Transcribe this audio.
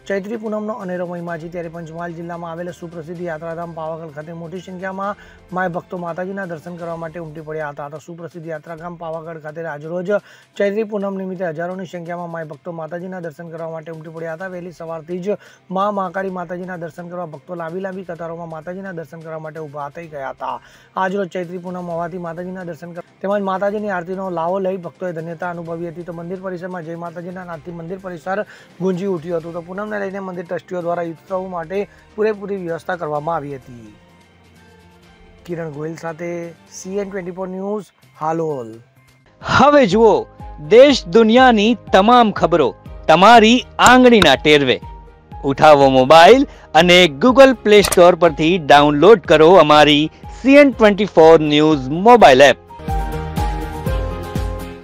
ચૈત્રી પૂનમનો અનેરો મહિમા છે, ત્યારે પંચમહાલ જિલ્લામાં આવેલા સુપ્રસિદ્ધ યાત્રાધામ પાવાગઢ ખાતે મોટી સંખ્યામાં માય ભક્તો માતાજીના દર્શન કરવા માટે ઉમટી પડ્યા હતા. તો સુપ્રસિદ્ધ યાત્રાધામ પાવાગઢ ખાતે આજરોજ ચૈત્રી પૂનમ નિમિત્તે હજારોની સંખ્યામાં માય ભક્તો માતાજીના દર્શન કરવા માટે ઉમટી પડ્યા હતા. વહેલી સવારથી જ મહાકાળી માતાજીના દર્શન કરવા ભક્તો લાંબી કતારોમાં માતાજીના દર્શન કરવા માટે ઊભા થઈ ગયા હતા. આજરોજ ચૈત્રી પૂનમ હોવાથી માતાજીના દર્શન તેમજ માતાજીની આરતીનો લાવો લઈ ભક્તોએ ધન્યતા અનુભવી હતી. તો મંદિર પરિસરમાં જય માતાજીના નાદથી મંદિર પરિસર ગુંજી ઉઠ્યું હતું. તો પૂનમને લઈને મંદિર ટ્રસ્ટીઓ દ્વારા ઉત્સવ માટે પૂરેપૂરી વ્યવસ્થા કરવામાં આવી હતી. કિરણ ગોયલ સાથે CN24 ન્યૂઝ, હાલોલ. હવે જુઓ દેશ દુનિયાની તમામ ખબરો તમારી આંગળીના ટેરવે. ઉઠાવો મોબાઈલ અને Google Play Store પરથી ડાઉનલોડ કરો અમારી CN24 ન્યૂઝ મોબાઈલ એપ.